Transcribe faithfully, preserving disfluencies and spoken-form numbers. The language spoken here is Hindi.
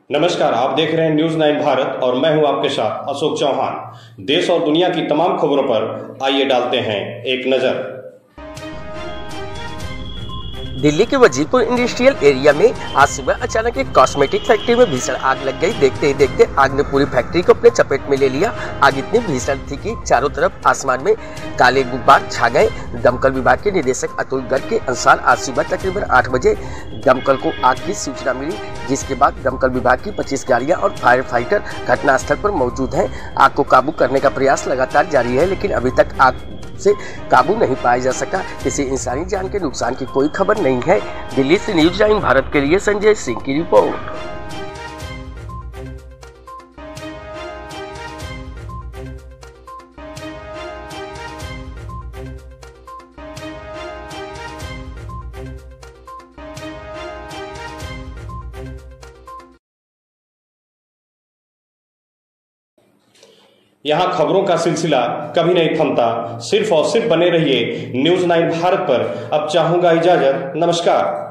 नमस्कार, आप देख रहे हैं न्यूज नाइन भारत और मैं हूं आपके साथ अशोक चौहान। देश और दुनिया की तमाम खबरों पर आइए डालते हैं एक नजर। दिल्ली के वजीरपुर इंडस्ट्रियल एरिया में आज सुबह अचानक एक कॉस्मेटिक फैक्ट्री में भीषण आग लग गई। देखते ही देखते आग ने पूरी फैक्ट्री को अपने चपेट में ले लिया। आग इतनी भीषण थी कि चारों तरफ आसमान में काले गुब्बार छा गए। दमकल विभाग के निदेशक अतुल गर्ग के अनुसार आज सुबह तकरीबन आठ बजे दमकल को आग की सूचना मिली, जिसके बाद दमकल विभाग की पच्चीस गाड़ियां और फायर फाइटर घटनास्थल पर मौजूद हैं। आग को काबू करने का प्रयास लगातार जारी है, लेकिन अभी तक आग से काबू नहीं पाया जा सका। किसी इंसानी जान के नुकसान की कोई खबर नहीं है। दिल्ली से न्यूज नाइन भारत के लिए संजय सिंह की रिपोर्ट। यहाँ खबरों का सिलसिला कभी नहीं थमता। सिर्फ और सिर्फ बने रहिए न्यूज नाइन भारत पर। अब चाहूंगा इजाजत। नमस्कार।